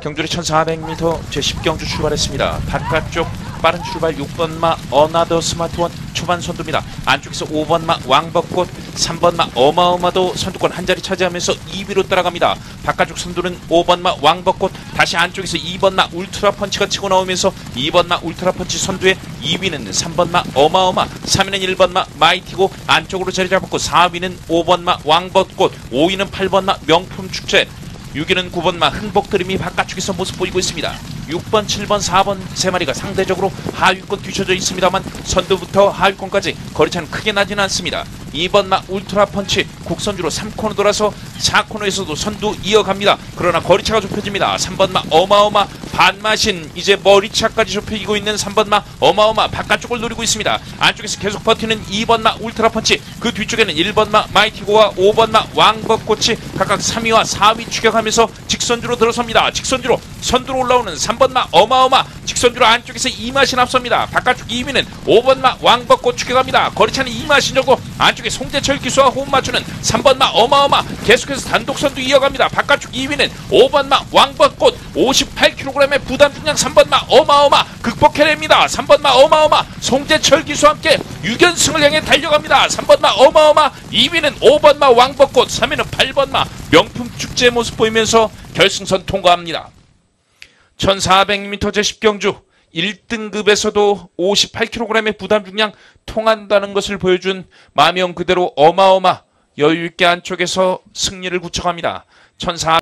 경주리 1400m 제10경주 출발했습니다. 바깥쪽 빠른 출발 6번마 어나더 스마트원 초반 선두입니다. 안쪽에서 5번마 왕벚꽃, 3번마 어마어마도 선두권 한자리 차지하면서 2위로 따라갑니다. 바깥쪽 선두는 5번마 왕벚꽃, 다시 안쪽에서 2번마 울트라펀치가 치고 나오면서 2번마 울트라펀치 선두에 2위는 3번마 어마어마, 3위는 1번마 마이티고 안쪽으로 자리 잡았고 4위는 5번마 왕벚꽃, 5위는 8번마 명품축제, 6위는 9번마 흥복드림이 바깥쪽에서 모습 보이고 있습니다. 6번, 7번, 4번 세 마리가 상대적으로 하위권 뒤쳐져 있습니다만 선두부터 하위권까지 거리차는 크게 나지는 않습니다. 2번마 울트라펀치 곡선주로 3코너 돌아서 4코너에서도 선두 이어갑니다. 그러나 거리차가 좁혀집니다. 3번마 어마어마 반마신 이제 머리차까지 좁히고 있는 3번마 어마어마 바깥쪽을 노리고 있습니다. 안쪽에서 계속 버티는 2번마 울트라펀치, 그 뒤쪽에는 1번마 마이티고와 5번마 왕벚꽃이 각각 3위와 4위 추격하면서 직선주로 들어섭니다. 직선주로 선두로 올라오는 3번마 어마어마, 직선주로 안쪽에서 이마신 앞섭니다. 바깥쪽 2위는 5번마 왕벚꽃 추격합니다. 거리차는 이마신 정도, 안쪽에 송재철 기수와 호흡 맞추는 3번마 어마어마 계속해서 단독 선두 이어갑니다. 바깥쪽 2위는 5번마 왕벚꽃, 58kg의 부담 중량 3번마 어마어마 극복해냅니다. 3번마 어마어마 송재철 기수와 함께 6연승을 향해 달려갑니다. 3번마 어마어마, 2위는 5번마 왕벚꽃, 3위는 8번마 명품축제 모습 보이면서 결승선 통과합니다. 1400m 제10경주 1등급에서도 58kg의 부담 중량 통한다는 것을 보여준 마명 그대로 어마어마 여유있게 안쪽에서 승리를 구축합니다. 1400